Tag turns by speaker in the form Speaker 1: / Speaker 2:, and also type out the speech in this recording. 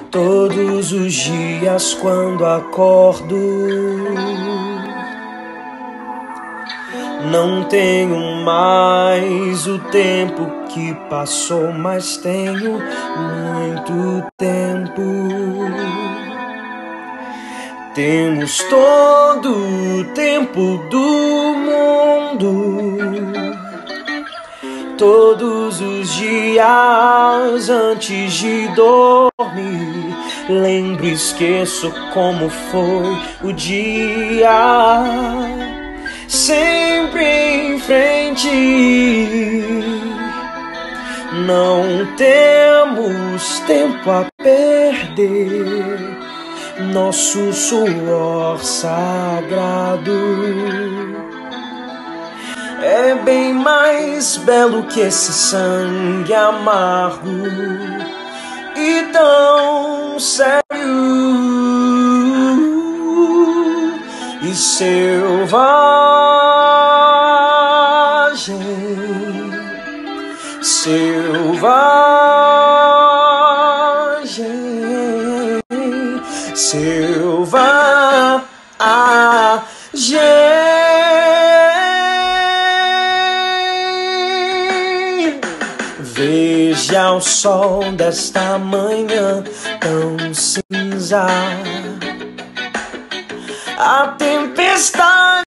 Speaker 1: Todos os dias quando acordo, não tenho mais o tempo que passou, mas tenho muito tempo. Temos todo o tempo do mundo. Todos os dias antes de dormir, lembro e esqueço como foi o dia. Sempre em frente, não temos tempo a perder. Nosso suor sagrado é bem mais belo que esse sangue amargo e tão sério e selvagem, selvagem, selvagem. Veja o sol desta manhã tão cinza, a tempestade